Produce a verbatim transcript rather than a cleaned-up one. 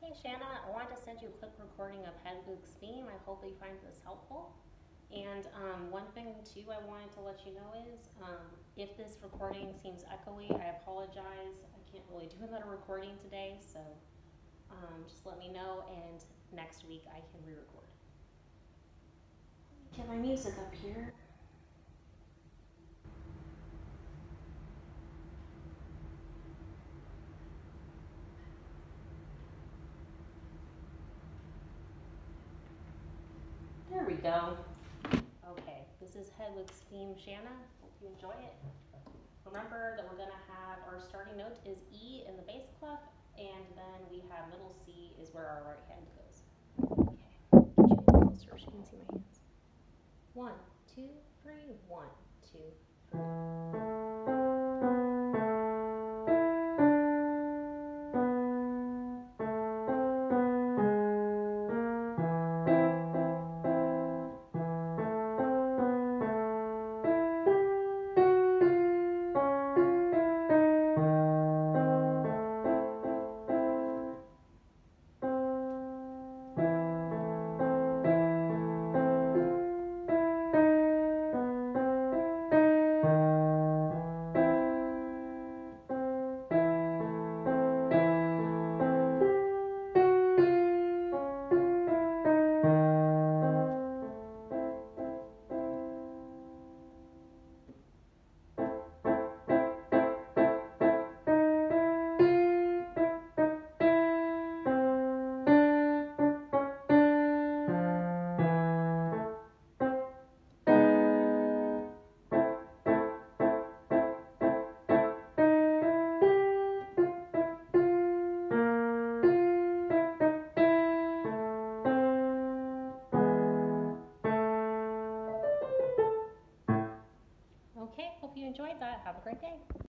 Hey Shanna, I wanted to send you a quick recording of Hedwigs theme. I hope you find this helpful. And um, one thing too I wanted to let you know is um, if this recording seems echoey, I apologize. I can't really do another recording today, so um, just let me know and next week I can re-record. Let me get my music up here. There we go. Okay, this is Hedwigs theme, Shanna. Hope you enjoy it. Remember that we're going to have our starting note is E in the bass clef, and then we have middle C is where our right hand goes. Okay, get you closer so you can see my hands. One, two, three, one, two, three. Okay, hope you enjoyed that. Have a great day.